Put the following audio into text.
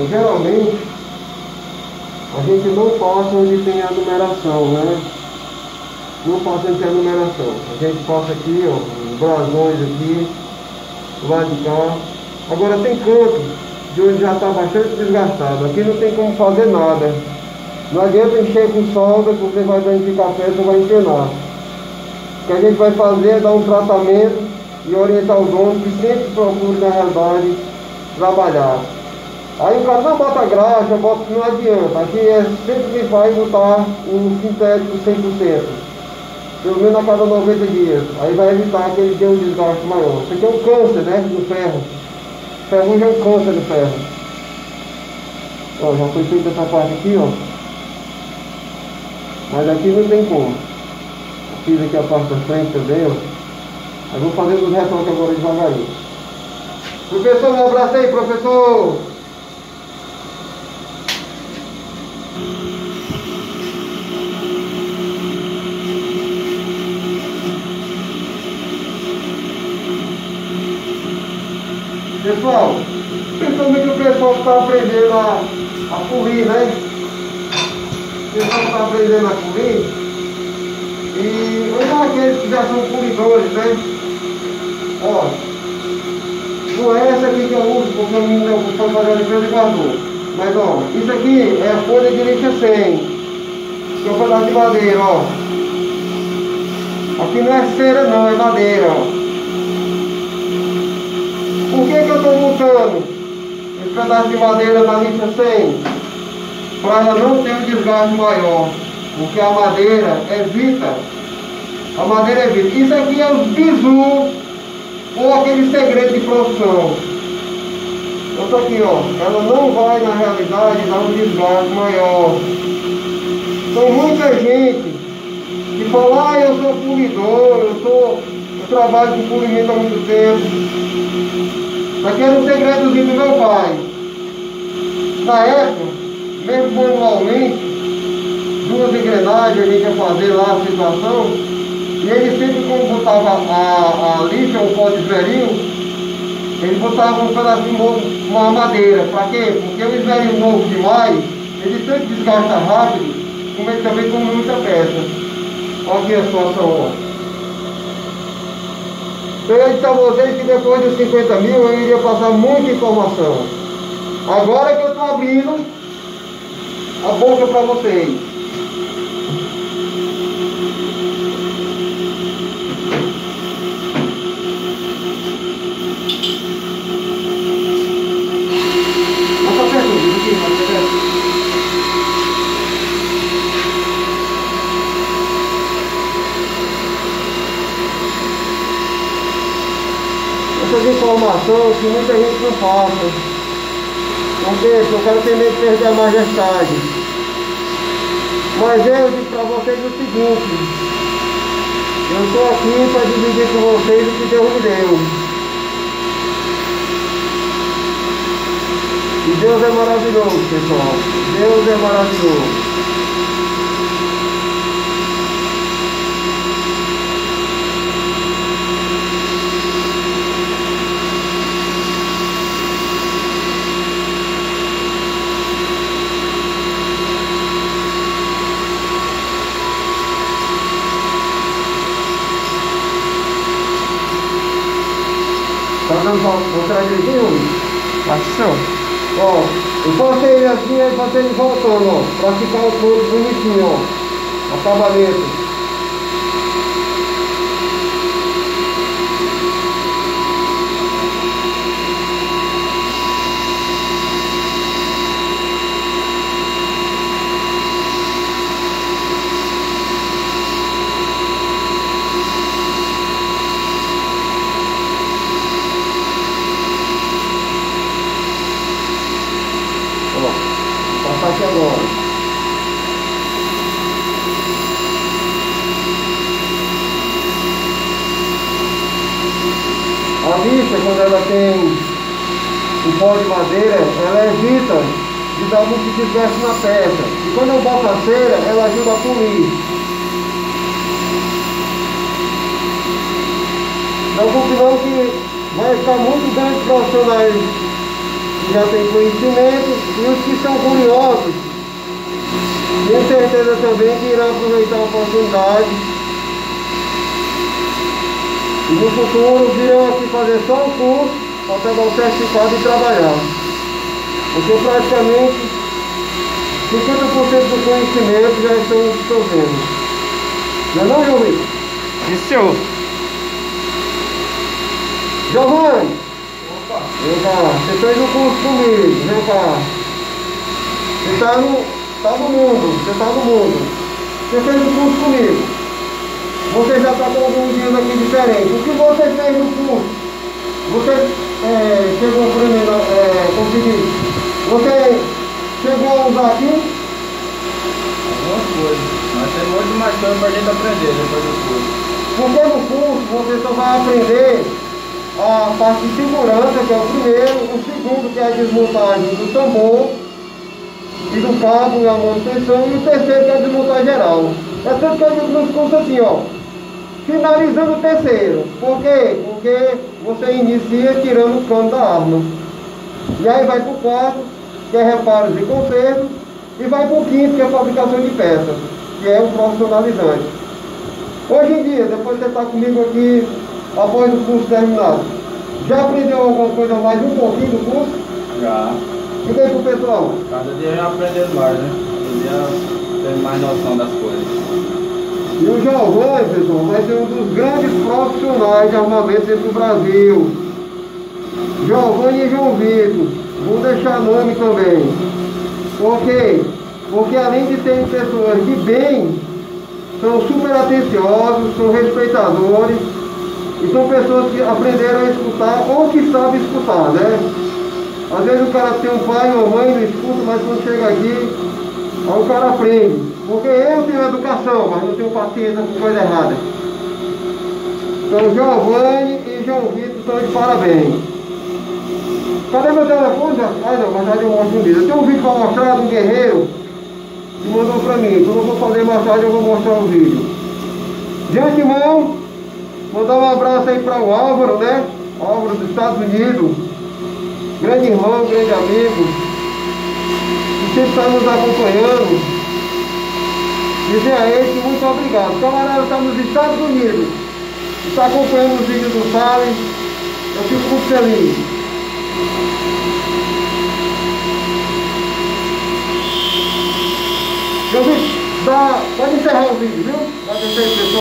geralmente a gente não passa onde tem a numeração, né? Não passa onde tem a numeração. A gente passa aqui, ó, os brasões aqui, lá de cá. Agora tem canto de onde já está bastante desgastado. Aqui não tem como fazer nada. Não adianta encher com solda, que você vai danificar a peça, vai empenar. O que a gente vai fazer é dar um tratamento e orientar o dono que sempre procure, na realidade, trabalhar. Aí o cara não bota graxa, bota, não adianta. Aqui é sempre que vai botar um sintético 100%. Pelo menos a cada 90 dias. Aí vai evitar que ele dê um desgaste maior. Isso aqui é um câncer, né, no ferro. O ferrugem é um câncer no ferro. Ó, já foi feita essa parte aqui, ó. Mas aqui não tem como. Fiz aqui a parte da frente também, ó. Aí vou fazer os retoques agora devagarinho. Professor, um abraço aí, professor! Pessoal, principalmente o pessoal que está aprendendo a polir, né? O pessoal que está aprendendo a polir. E não aqueles que já são polidores, né? Ó, não é essa aqui que eu uso, porque o menino foi fazer a limpeza e guardou. Mas ó, isso aqui é a folha de lixa 100, que é um pedaço de madeira, ó. Aqui não é cera não, é madeira, ó. Por que eu estou botando esse pedaço de madeira na lixa 100? Para ela não ter um desgaste maior. Porque a madeira evita. A madeira evita. Isso aqui é os bizu ou aquele segredo de profissão. Essa aqui, ó. Ela não vai, na realidade, dar um desgaste maior. Então muita gente que fala, ah, eu sou polidor, eu trabalho com polimento há muito tempo. Isso aqui era um segredozinho do meu pai. Na época, mesmo manualmente, 2 engrenagens a gente ia fazer lá a situação, e ele sempre, quando botava a lixa, o pó de esmeril, ele botava um pedacinho novo, uma madeira. Para quê? Porque o esmeril novo demais, ele tanto desgasta rápido, como ele também come muita peça. Olha aqui a situação, ó. Eu ia dizer a vocês que depois dos 50 mil eu iria passar muita informação. Agora que eu estou abrindo a boca para vocês. Essas informações que muita gente não passa. Porque o cara tem medo de perder a majestade. Mas eu digo para vocês o seguinte: eu estou aqui para dividir com vocês o que Deus me deu. E Deus é maravilhoso, pessoal. Deus é maravilhoso. Tá dando pra mostrar direitinho? Passou. Ó, eu passei ele assim, aí passei ele voltando, ó, pra ficar o todo bonitinho, ó, acabamento. Aqui agora. A lixa, quando ela tem um pó de madeira, ela evita de dar muito desgaste na peça. E quando eu boto a cera, ela ajuda a polir. Não, porque não que vai ficar muito grandes profissionais que já têm conhecimento, e os que são curiosos, tenho certeza também que irão aproveitar a oportunidade. E no futuro virão aqui fazer só um curso para pegar o certificado e trabalhar. Porque praticamente 50% do conhecimento já estão absorvendo. Não é não, João Vitor? Sim, senhor. Giovanni! Opa! Vem cá, você fez um curso comigo, vem cá. Você tá no mundo, você tá no mundo. Você fez um curso comigo. Você já está com alguns dias aqui diferente. O que você fez no curso? Você chegou primeiro, como se diz? Você chegou a usar aqui? Algumas coisas. Mas tem muito mais coisa pra gente aprender depois do curso. Porque no curso você só vai aprender a parte de segurança, que é o primeiro, o segundo, que é a desmontagem do tambor e do cabo e a manutenção, e o terceiro, que é a desmontagem geral. É tudo que eu digo nos cursos assim, ó. Finalizando o terceiro. Por quê? Porque você inicia tirando o cano da arma. E aí vai para o quarto, que é reparos e consertos, e vai para o quinto, que é fabricação de peças, que é o profissionalizante. Hoje em dia, depois que você está comigo aqui, após o curso terminado, já aprendeu alguma coisa mais um pouquinho do curso? Já. E daí pro pessoal? Cada dia já aprendendo mais, né? Cada dia tendo mais noção das coisas. E o Giovanni, pessoal, vai ser um dos grandes profissionais de armamento dentro do Brasil. Giovanni e João Vitor, vou deixar nome também. Por quê? Porque além de serem pessoas de bem, são super atenciosos, são respeitadores, e são pessoas que aprenderam a escutar ou que sabem escutar, né? Às vezes o cara tem um pai ou uma mãe, não escuta, mas quando chega aqui, aí o cara aprende. Porque eu tenho educação, mas não tenho paciência com coisa errada. Então Giovanni e João Vitor estão de parabéns. Cadê meu telefone? Ah não, mas eu mostro um vídeo. Eu tenho um vídeo para mostrar de um guerreiro que mandou para mim. Quando eu vou fazer massagem eu vou mostrar o vídeo. De antemão, mandar um abraço aí para o Álvaro, né? Álvaro dos Estados Unidos. Grande irmão, grande amigo. Que sempre está nos acompanhando. Dizer a ele que muito obrigado. O camarada está nos Estados Unidos. Está acompanhando os vídeos do Salles. Eu fico muito feliz. Eu vi, pode encerrar o vídeo, viu? Pode deixar aí, pessoal.